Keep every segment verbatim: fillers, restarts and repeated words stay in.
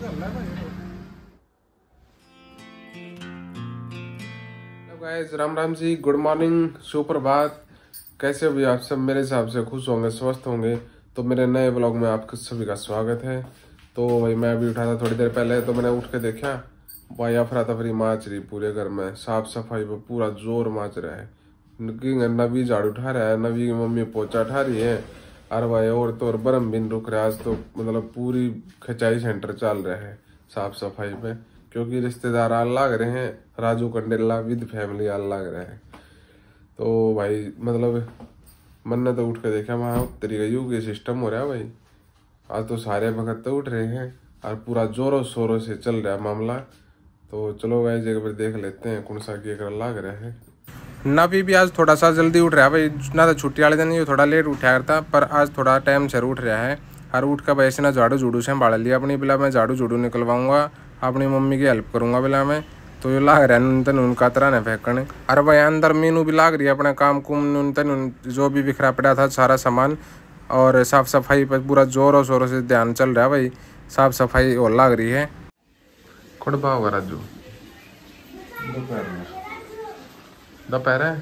Hello guys, Ram Ram ji, good morning, सुप्रभात। कैसे भी आप सब मेरे हिसाब से खुश होंगे, स्वस्थ होंगे। तो मेरे नए ब्लॉग में आपका सभी का स्वागत है। तो भाई मैं अभी उठा था थोड़ी देर पहले, तो मैंने उठ के देखा भाई अफरा तफरी माच रही पूरे घर में, साफ सफाई पे पूरा जोर माच रहा है। नबी झाड़ू उठा रहा है, नबी की मम्मी पोचा उठा रही है, और भाई और तो और बरम बिन रुक रहा है। आज तो मतलब पूरी खिंचाई सेंटर चल रहा है साफ सफाई पे, क्योंकि रिश्तेदार आल लग रहे हैं, राजू कंडेला विद फैमिली आल लग रहे हैं। तो भाई मतलब मन ने तो उठ के देखा, वहाँ तरीका यू के सिस्टम हो रहा है भाई। आज तो सारे भगत तो उठ रहे हैं और पूरा जोरों शोरों से चल रहा है मामला। तो चलो भाई एक बार देख लेते हैं कौन सा की लग रहा है। नबी भी आज थोड़ा सा जल्दी उठ रहा है भाई, ना तो छुट्टी वाले दिन ये थोड़ा लेट उठा करता, पर आज थोड़ा टाइम से उठ रहा है। और उठ कर भाई ऐसे ना झाड़ू झूड़ू से संभाल लिया अपनी, बिला मैं झाड़ू झूड़ू निकलवाऊंगा, अपनी मम्मी की हेल्प करूंगा बिला में। तो ये लाग रहा है नून तन उनका तरह न फेंकने। अरे भाई अंदर मीनू भी लाग रही है अपना काम कुम नून तन जो भी बिखरा पड़ा था सारा सामान, और साफ सफाई पर पूरा जोरों शोरों से ध्यान चल रहा है भाई। साफ सफाई और लाग रही है। कुड़बा होगा राजू दोपहर में, दोपहर है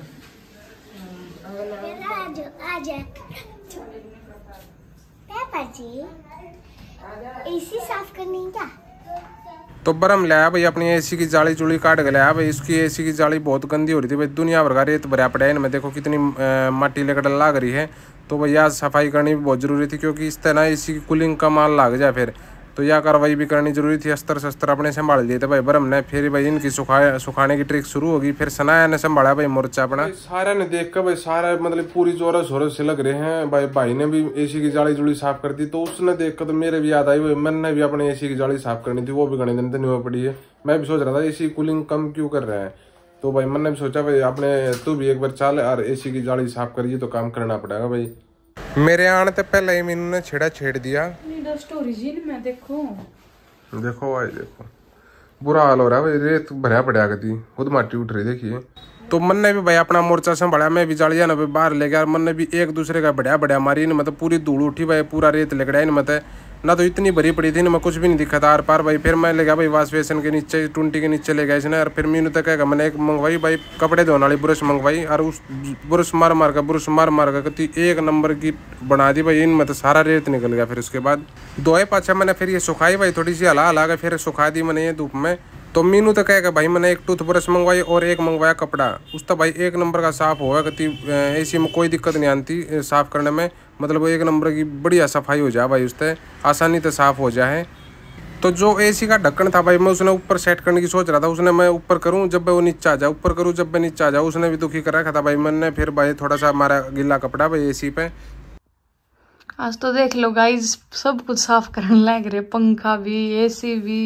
एसी साफ करनी क्या? तो बरम लाया भाई, अपनी एसी की जाली चुली काट के लाया भाई। इसकी एसी की जाली बहुत गंदी हो रही थी भाई, दुनिया भर का रेत भरा पड़ा है इनमें, देखो कितनी माटी लेकर लाग रही है। तो भैया सफाई करनी भी बहुत जरूरी थी, क्योंकि इस तरह एसी की कूलिंग का माल लाग जाए फिर, तो यह कार्रवाई भी करनी जरूरी थी। अस्तर शस्त्र अपने संभाल लिए थे भाई बरम ने। फिर भाई इनकी सुखा सुखाने की ट्रिक शुरू होगी। फिर सनाया ने संभाला भाई मोर्चा अपना। सारा ने देख कर भाई सारा मतलब पूरी जोरों शोरों से लग रहे हैं भाई। भाई ने भी एसी की जाली जुड़ी साफ कर दी, तो उसने देख कर तो मेरे भी याद आई भाई, मैंने भी अपने एसी की जाली साफ करनी थी, वो भी घने दिन तक नहीं पड़ी है। मैं भी सोच रहा था एसी कूलिंग कम क्यों कर रहा है। तो भाई मैंने भी सोचा भाई अपने तू भी एक बार चल और एसी की जाली साफ करिए, तो काम करना पड़ेगा भाई। मेरे आने से पहले ही मीनू ने छेड़ा छेड़ दिया। में देखो देखो भाई देखो बुरा हाल हो रहा है भाई, रेत भरा पड़ा गती खुद माटी उठ रही देखिए। तो मन ने भी भाई अपना मोर्चा संभाला, मैं भी जालिया ना बाहर ले गया। मन ने भी एक दूसरे का बढ़िया बढ़िया मारी इन मतलब पूरी धूल उठी भाई, पूरा रेत लगड़ा इन मत ना, तो इतनी भरी पड़ी थी ना, मैं कुछ भी नहीं दिखा था आर पार भाई। फिर मैं ले गया भाई वाश बेसन के नीचे, टूंटी के नीचे ले गया इसने। और फिर मीनू तक है मैंने एक मंगवाई भाई कपड़े धोने वाली ब्रश मंगवाई, और उस ब्रश मार मार कर ब्रश मार मार कर कति एक नंबर की बना दी भाई इन मतलब सारा रेत निकल गया। फिर उसके बाद दोए पाछा मैंने फिर ये सुखाई भाई, थोड़ी सी हला हला के फिर सुखा दी मैंने ये धूप में। तो मीनू तो कहेगा भाई मैंने एक टूथब्रश मंगवाई और एक मंगवाया कपड़ा, उस तो भाई एक नंबर का साफ होगा कति ऐसी में कोई दिक्कत नहीं आती साफ करने में, मतलब एक नंबर की बढ़िया सफाई हो जाए भाई, उससे आसानी से साफ हो जाए। तो जो एसी का ढक्कन था भाई मैं उसने ऊपर सेट करने की सोच रहा था, उसने मैं ऊपर करूं जब वो नीचे आ जाए, ऊपर करूं जब मैं नीचे आ जाऊँ, उसने भी दुखी कर रखा था भाई। मैंने फिर भाई थोड़ा सा हमारा गिला कपड़ा भाई एसी पे। आज तो देख लो गाइस सब कुछ साफ करने लग रहे, पंखा भी एसी भी।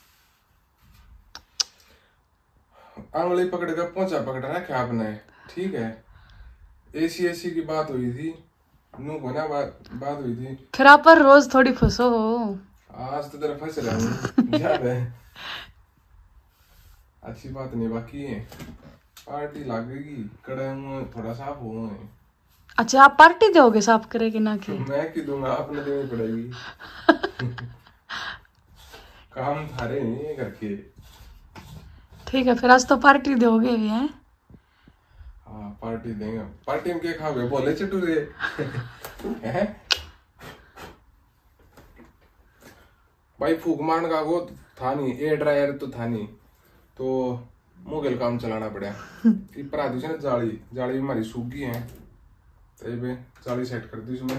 आंगली पकड़ कर पहुंचा पकड़ रखा आपने, ठीक है। एसी एसी की बात हुई थी, नू को ना बात बात हुई थी। फिर आप पर रोज थोड़ी फंसो हो, आज तो तेरा फंस रहा हूँ याद है। अच्छी बात नहीं, बाकी है पार्टी लगेगी कड़े थोड़ा साफ हो। अच्छा आप पार्टी दोगे साफ करेगी ना कि मैं क्यों दूंगा, आपने देनी पड़ेगी। काम थारे नहीं करके। ठीक है फिर आज तो पार्टी दोगे भी हैं। हाँ पार्टी देंगे। पार्टी में क्या खाओगे, बोले चटूरे हैं भाई। फूक मारने का वो था नहीं, एयर ड्रायर तो था नहीं, तो मुगल काम चलाना पड़ा। पर आदि ना जाली जाली हमारी सूख गई है, तो ये जाली सेट कर दी उसमें।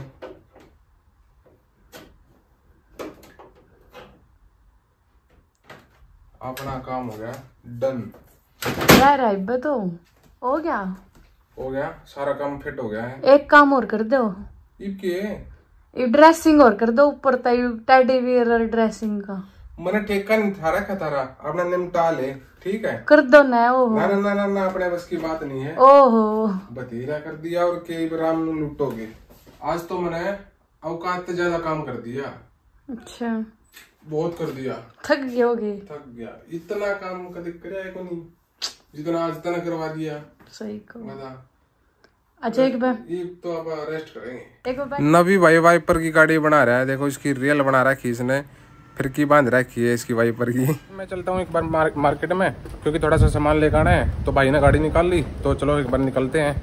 अपना काम हो गया डन यार है तो हो गया हो गया सारा काम फिट हो गया है। एक काम और कर दो, के ड्रेसिंग और कर दो ऊपर टेडी बियर ड्रेसिंग का। मैंने ठेका नहीं था रखा तारा, अपना निपटा ले ठीक है, कर दो ना। ओहो ना ना ना ना अपने बस की बात नहीं है। ओहो बतीरा कर दिया और के राम में लुटोगे। आज तो मैंने औकात से ज्यादा काम कर दिया। अच्छा बहुत कर दिया, थक गए होगे। थक गया, इतना काम कभी कराया को नहीं जितना आज तना करवा दिया। सही को बता। अच्छा एक बार एक तो अब रेस्ट करेंगे। एक बार नबी भाई वाइपर की गाड़ी बना रहा है, देखो इसकी रियल बना रहा है इसने। फिर की बांध रखी है इसकी वाइपर की। मैं चलता हूँ एक बार मार, मार्केट में, क्योंकि थोड़ा सा सामान लेकर आना है। तो भाई ने गाड़ी निकाल ली, तो चलो एक बार निकलते हैं।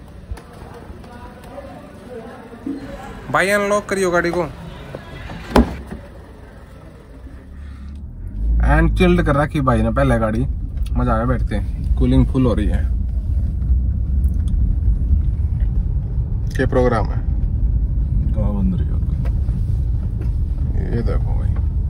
भाई अनलॉक करियो गाड़ी को। एंड चिल्ड कर रखी भाई ने पहले गाड़ी, मजा आ गया बैठते हैं। कूलिंग फुल हो रही है। क्या प्रोग्राम है? ये देखो भाई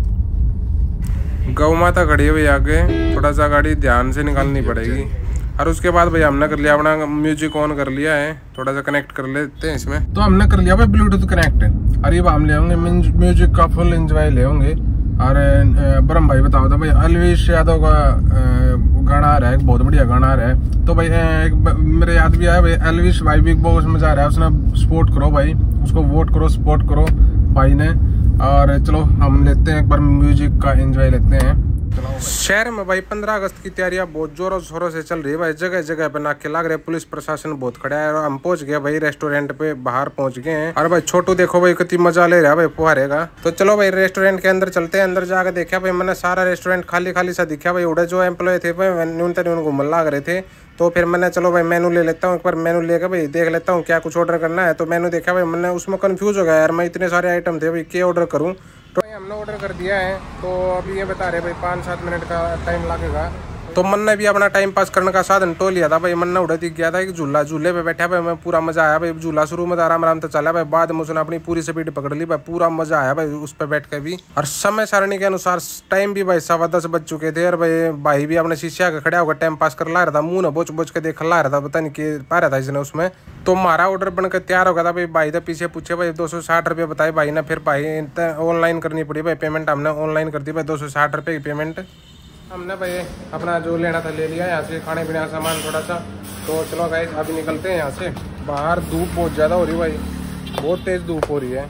गौ माता खड़ी है भाई आगे, थोड़ा सा गाड़ी ध्यान से निकालनी पड़ेगी। और उसके बाद भाई हमने कर लिया अपना म्यूजिक ऑन कर लिया है, थोड़ा सा कनेक्ट कर लेते हैं इसमें। तो हमने कर लिया भाई ब्लूटूथ कनेक्ट। और ये हम ले होंगे म्यूजिक का फुल एंजॉय ले होंगे। और ब्रह्म भाई बताओ था भाई अलविश यादव का गाना आ रहा है, बहुत बढ़िया गाना आ रहा है। तो भाई एक मेरे याद भी आया भाई, अलविश भाई भी बहुत मजा आ रहा है, उसने सपोर्ट करो भाई, उसको वोट करो, सपोर्ट करो भाई ने। और चलो हम लेते हैं एक बार म्यूजिक का एंजॉय लेते हैं। शहर में भाई पंद्रह अगस्त की तैयारियां बहुत जोरों शोरों से चल रही है भाई। जगह जगह पे नाके लग रहे, पुलिस प्रशासन बहुत खड़ा है। और हम पहुंच गए भाई रेस्टोरेंट पे, बाहर पहुंच गए हैं। और भाई छोटू देखो भाई कितनी मजा ले रहा है भाई फुहारे का। तो चलो भाई रेस्टोरेंट के अंदर चलते हैं। अंदर जाकर देखा भाई मैंने सारा रेस्टोरेंट खाली खाली सा दिखा भाई। उड़े जो एम्प्लॉय थे भाई न्यूनतम घूमने लग रहे थे। तो फिर मैंने चलो भाई मेनू ले लेता हूँ एक बार, मेनू लेकर भाई देख लेता हूँ क्या कुछ ऑर्डर करना है। तो मेनू देखा भाई मैंने, उसमें कंफ्यूज हो गया यार, मैं इतने सारे आइटम थे भाई क्या ऑर्डर करूँ। तो भाई हमने ऑर्डर कर दिया है। तो अभी ये बता रहे भाई पाँच सात मिनट का टाइम लगेगा। तो मन ने भी अपना टाइम पास करने का साधन टो लिया था भाई। मन ने उड़ा दिख गया था कि झूला, झूले पे बैठा भाई मैं, पूरा मजा आया भाई। झूला शुरू में आराम आराम से चला भाई, बाद में उसने अपनी पूरी स्पीड पकड़ ली भाई, पूरा मजा आया भाई उस पर बैठ के भी। और समय सारणी के अनुसार टाइम भी भाई सवा दस बज चुके थे। और भाई भाई भी अपने शीशे के खड़ा होकर टाइम पास कर ला रहा था, मुंह न बोच बोच के देख ला रहा था, पता नहीं कि पा रहा था इसने उसमें। तो हमारा ऑर्डर बनकर तैयार हो गया था भाई। भाई तो पीछे पूछे भाई दो सौ साठ रुपये बताए भाई ने। फिर भाई ऑनलाइन करनी पड़ी भाई पेमेंट, हमने ऑनलाइन कर दी भाई दो सौ साठ रुपये की पेमेंट। हमने भाई अपना जो लेना था ले लिया यहाँ से, खाने पीने का सामान थोड़ा सा। तो चलो गाइस अभी निकलते हैं यहाँ से। बाहर धूप बहुत ज़्यादा हो रही भाई, बहुत तेज़ धूप हो रही है।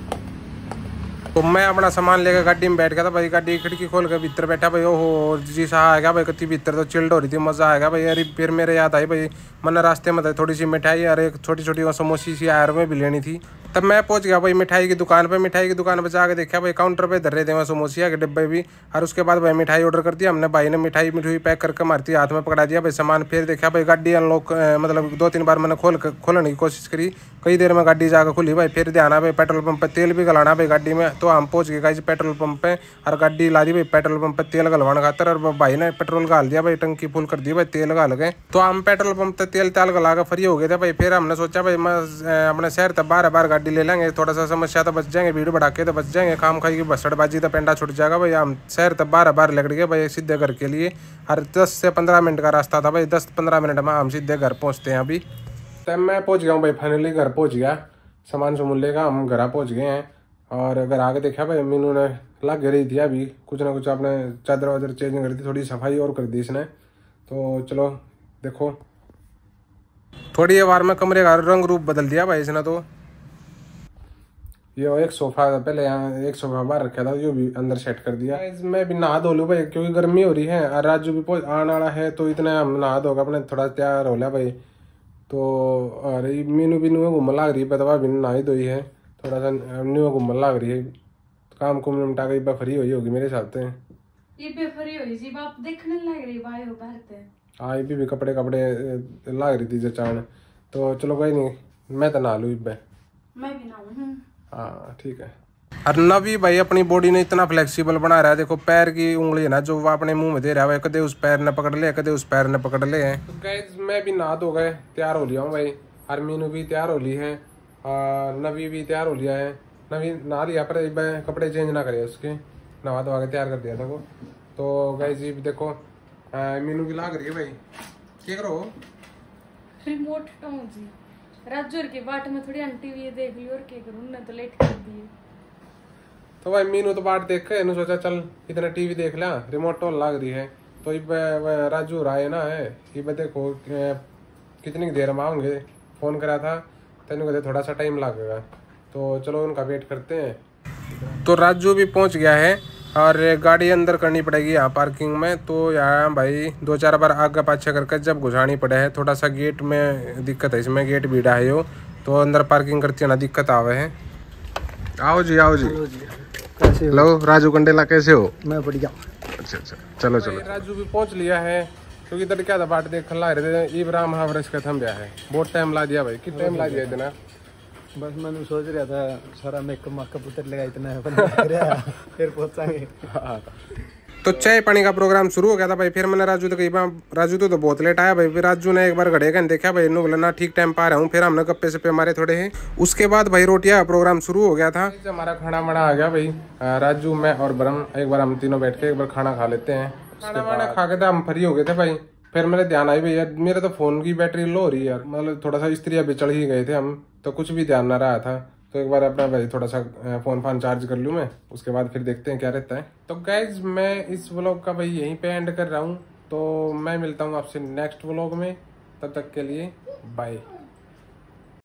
तो मैं अपना सामान लेकर गाड़ी में बैठ गया था भाई। गाड़ी खिड़की खोल कर भीतर बैठा भाई। ओहो जी सा आ गया भाई, कति भीतर तो चिल्ड हो रही थी, मज़ा आएगा भाई। अरे फिर मेरे याद आई भाई मैंने रास्ते में थोड़ी सी मिठाई और एक छोटी छोटी समोसी सी आयर में भी लेनी थी। तब मैं पहुंच गया भाई मिठाई की दुकान पे। मिठाई की दुकान पे जाकर देखा भाई काउंटर पे धर रहे थे वहाँ समोसिया के डिब्बे भी। और उसके बाद भाई मिठाई ऑर्डर कर दिया हमने। भाई ने मिठाई मिठाई पैक करके मारती हाथ में पकड़ा दिया भाई सामान। फिर देखा भाई गाड़ी अनलॉक, मतलब दो तीन बार मैंने खोल खोलने की कोशिश करी, कई देर में गाड़ी जाकर खुली भाई। फिर ध्यान भाई पेट्रोल पंप पे तेल भी गलाना भाई गाड़ी में। तो हम पहुंच गए गाइस पेट्रोल पंप पे और गाड़ी ला दी भाई पेट्रोल पंप पे तेल गलवाने खातर। और भाई ने पेट्रोल गाल दिया भाई, टंकी फुल कर दी भाई, तेल गाल गए। तो हम पेट्रोल पंप पे तेल तेल गला कर फ्री हो गए थे भाई। फिर हमने सोचा भाई मैं अपने शहर तक बार बार गाड़ी ले लेंगे, थोड़ा सा समस्या तो बच जाएंगे, भीड़ बढ़ा के तो बच जाएंगे, खाम खाई की बसड़बाजी तो पेंडा छुट जाएगा भाई। हम शहर तक बार बार लग गए भाई सीधे घर के लिए। और दस से पंद्रह मिनट का रास्ता था भाई, दस पंद्रह मिनट में हम सीधे घर पहुँचते हैं। अभी टाइम मैं पहुँच गया हूँ भाई, फाइनली घर पहुँच गया। सामान सामान लेगा हम घर पहुँच गए हैं। और घर आके देखा भाई मीनू ने लग रही थी अभी कुछ ना कुछ, अपने चादर वादर चेंज कर दी, थोड़ी सफाई और कर दी इसने। तो चलो देखो थोड़ी बार में कमरे का रंग रूप बदल दिया भाई इसने। तो ये एक सोफा था पहले, यहाँ एक सोफा बाहर रखा था, ये भी अंदर सेट कर दिया। मैं भी नहा धो लूँ भाई क्योंकि गर्मी हो रही है। और राजू भी आने वाला है तो इतना हम नहा धोगा अपने थोड़ा तैयार हो लिया भाई। तो अरे मीनू भी नुआ घूमने लग रही है, बतवा भी नहा ही धोई है, थोड़ा सा न्यू घूमने लग रही है। काम कुम निपटा के फ्री हुई होगी मेरे हिसाब से। ये भी फ्री हुई जी, बाप देखने लग रही भाई हो बाहर। हाँ ये भी, भी कपड़े कपड़े लग रही थी जचान। तो चलो कोई नहीं, मैं तो नहा लूँ इब्बे, मैं भी नहाऊं। हाँ ठीक है। और नवी भाई अपनी बॉडी ने इतना फ्लेक्सिबल बना रहा है, देखो पैर की उंगली है ना जो वो अपने मुंह में दे रहा है, कदे उस पैर ने पकड़ ले कदे उस पैर ने पकड़ ले है। तो गाइस मैं भी नहा धो गए, तैयार हो लिया हूँ भाई। और मीनू भी तैयार हो ली है, और नवी भी तैयार हो लिया है। नवी नहा लिया पर कपड़े चेंज ना करे उसके, नहा धो के तैयार कर दिया था वो। तो गाइस ये भी देखो मीनू भी लाग रही है भाई, क्या करो रिमोट जी राजूर के बाट में थोड़ी आंटी भी देख ली और क्या करूं ना, तो लेट कर दिए। तो भाई मीनू तो बाट देख के इन्होंने सोचा चल इतना टीवी देख लिया, रिमोट तो लाग रही है। तो ये राजू राय ना है, ये देखो कितनी देर में आऊंगे, फोन करा था तेन कहते थोड़ा सा टाइम लगेगा। तो चलो उनका वेट करते हैं। तो राजू भी पहुंच गया है और गाड़ी अंदर करनी पड़ेगी यहाँ पार्किंग में। तो यहाँ भाई दो चार बार आगे पाछे करके जब घुसानी पड़े है, थोड़ा सा गेट में दिक्कत है, इसमें गेट भीड़ा है यो, तो अंदर पार्किंग करती है ना दिक्कत आवे है। आओ जी आओ जी, कैसे हो? हेलो राजू कंडेला, कैसे हो? मैं बढ़िया। अच्छा अच्छा, चलो चलो। राजू भी पहुंच लिया है, क्योंकि इधर क्या था बाट देख खला रहे थे इब्राहिम महावरस का थम गया है। बहुत टाइम ला दिया भाई, कितना टाइम ला दिया इतना? बस मैंने सोच रहा था सारा मेकअप माकअप उतर लेगा, इतना फिर पहुंचाएंगे। तो चाय पानी का प्रोग्राम शुरू हो गया था भाई। फिर मैंने राजू तो कही राजू तो, तो बहुत लेट आया भाई। फिर राजू ने एक बार घड़े का देखा भाई, इन्हों बोला ना ठीक टाइम पा रहा हूँ। फिर हमने गप्पे सप्पे मारे थोड़े हैं। उसके बाद भाई रोटियां प्रोग्राम शुरू हो गया था। हमारा खाना वाना आ गया भाई। राजू मैं और ब्रह्म एक बार हम तीनों बैठ के एक बार खाना खा लेते हैं। खाना वाना खा के तो हम फ्री हो गए थे भाई। फिर मेरे ध्यान आई भैया मेरे तो फोन की बैटरी लो हो रही है यार, मतलब थोड़ा सा स्त्री अभी चढ़ ही गए थे हम, तो कुछ भी ध्यान ना रहा था। तो एक बार अपना भाई थोड़ा सा फोन फान चार्ज कर लूँ मैं, उसके बाद फिर देखते हैं क्या रहता है। तो गाइज मैं इस व्लॉग का भाई यहीं पे एंड कर रहा हूँ। तो मैं मिलता हूँ आपसे नेक्स्ट व्लॉग में, तब तक के लिए बाय।